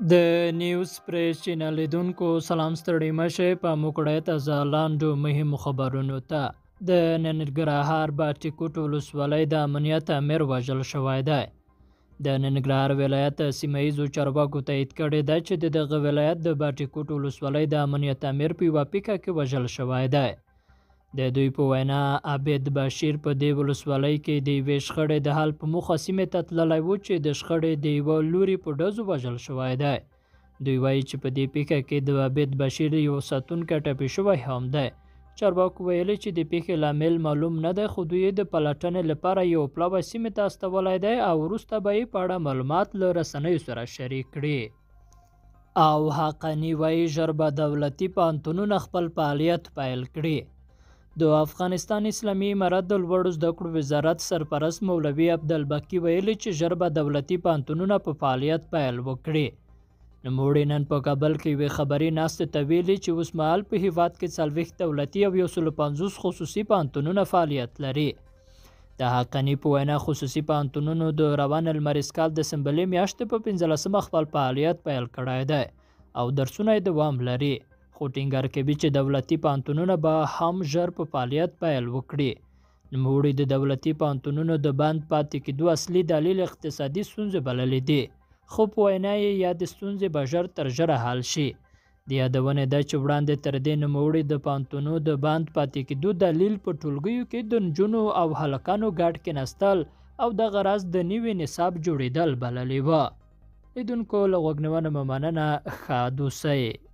د نیوز پریس چینل لیدونکو سلام ستړي مشه په موکړه تازه لاندو مهمو خبرونو ته د ننګرهار باټي کوټ ولسوالۍ د امنیت امیر وژل شوی دی. د ننګرهار ولایت سیمه ییزو چارواکو تایید کړی ده چې دغه ولایت د باټي کوټ ولسوالۍ د امنیت امیر په یوه پیکه کې وژل شوی دی. د دوی په وینا عابد بشیر په دې ولسوالۍ کې د یوې شخړې د حل په موخه سیمې ته تللی و چې د شخړې د یوه لوري په ډزو وژل شوی دی. دوی وایي چې په دې پیښه کې د عابد بشیر یو ساتونکی ټپي شوی هم دی. چارواکو ویلي چې د پیښې لامل معلوم نه دی، خو دوی د پلټنې لپاره یو پلاوی سیمې ته استولی دی او وروسته به یې په اړه معلومات له رسنیو سره شریک کړي. او حقانی وایي ژر به دولتي پوهنتونونه خپل فعالیت پیل کړي. د افغانستان اسلامي امارت د لوړو زده کړو وزارت سرپرست مولوي عبدالباقي ویلي چې ژر به دولتي پوهنتونونه په فعالیت پیل وکړي. نوموړي نن په کابل کې یوې خبري ناستې ته ویلي چې اوسمهال په هیواد کې 40 دولتي او 150 خصوصي پوهنتونونه فعالیت لري. د حقانی په وینا خصوصي پوهنتونونو د روان لمریز کال د سنبلې میاشتې په 15 خپل فعالیت پیل کړی دی او درسونه یې دوام لري، خو ټینګار کوي چې دولتي پوهنتونونه به هم ژر په فعالیت پیل وکړي. نوموړي د دولتي پوهنتونونو د بند پاتې کېدو اصلي دلیل اقتصادي ستونزې بللې دي، خو په وینا یې یا د ستونزې به ژر تر ژره حل شي. د یادونې ده چې وړاندې تر دې نوموړي د پوهنتونونو د بند پاتې کېدو دلیل په ټولګیو کې د نجونو او هلکانو ګډ کېناستل او دغه راز د نوي نصاب جوړېدل بللې وه. لیدونکو له غوږ نیونې مو مننه، ښه اوسئ.